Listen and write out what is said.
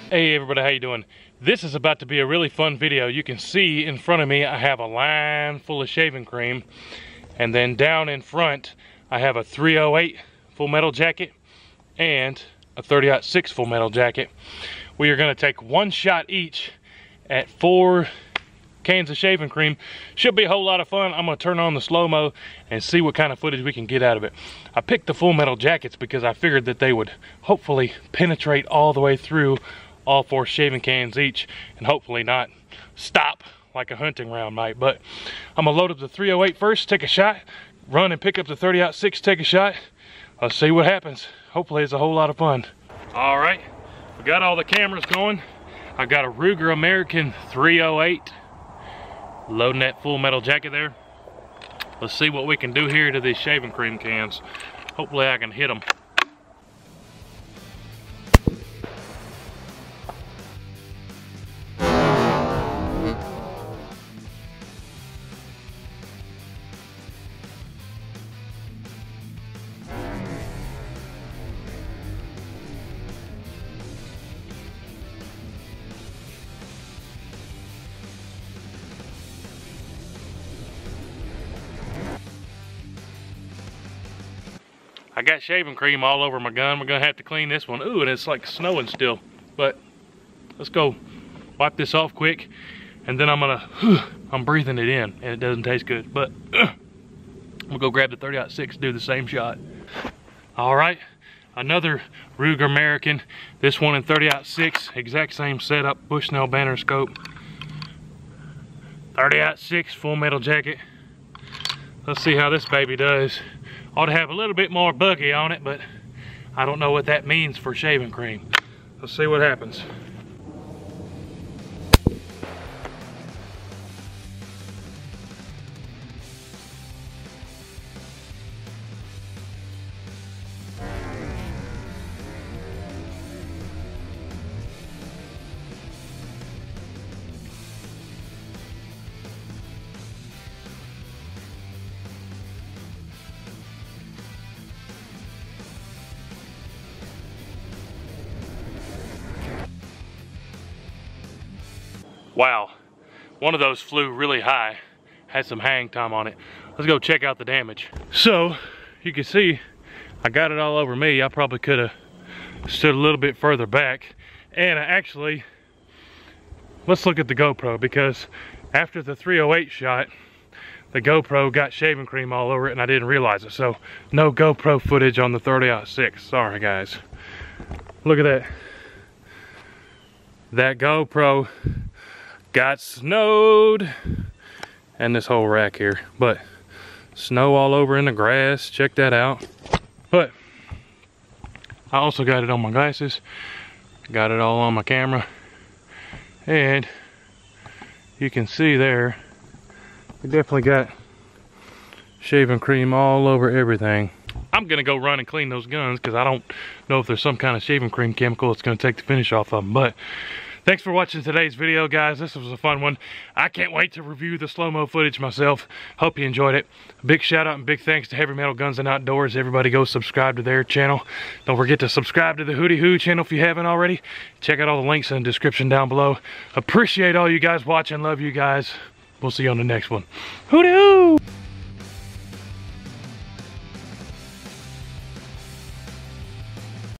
Hey everybody, how you doing? This is about to be a really fun video. You can see in front of me I have a line full of shaving cream, and then down in front I have a 308 Full Metal jacket and a 30-06 Full Metal jacket. We are going to take one shot each at 4 cans of shaving cream. Should be a whole lot of fun. I'm going to turn on the slow-mo and see what kind of footage we can get out of it. I picked the Full Metal jackets because I figured that they would hopefully penetrate all the way through all 4 shaving cans each and hopefully not stop like a hunting round might. But I'm gonna load up the 308 first, take a shot, run and pick up the 30-06, take a shot. Let's see what happens. Hopefully it's a whole lot of fun. All right, we got all the cameras going. I got a Ruger American 308 loading that Full Metal jacket there. Let's see what we can do here to these shaving cream cans. Hopefully I can hit them. I got shaving cream all over my gun. We're gonna have to clean this one. Ooh, and it's like snowing still. But let's go wipe this off quick, and then I'm breathing it in, and it doesn't taste good. But I'm gonna go grab the 30-06, do the same shot. All right, another Ruger American. This one in 30-06, exact same setup, Bushnell Banner scope. 30-06 Full Metal jacket. Let's see how this baby does. Ought to have a little bit more buggy on it, but I don't know what that means for shaving cream. Let's see what happens. Wow, one of those flew really high, had some hang time on it. Let's go check out the damage. So, you can see, I got it all over me. I probably could have stood a little bit further back. And actually, let's look at the GoPro, because after the 308 shot, the GoPro got shaving cream all over it and I didn't realize it. So, no GoPro footage on the 30-06, sorry guys. Look at that. That GoPro got snowed, and this whole rack here, but snow all over in the grass. Check that out. But I also got it on my glasses, got it all on my camera, and you can see there we definitely got shaving cream all over everything. I'm gonna go run and clean those guns because I don't know if there's some kind of shaving cream chemical that's gonna take the finish off of them. But thanks for watching today's video, guys. This was a fun one. I can't wait to review the slow-mo footage myself. Hope you enjoyed it. Big shout out and big thanks to Heavy Metal Guns and Outdoors. Everybody go subscribe to their channel. Don't forget to subscribe to the Hootie Hoo channel if you haven't already. Check out all the links in the description down below. Appreciate all you guys watching. Love you guys. We'll see you on the next one. Hootie Hoo!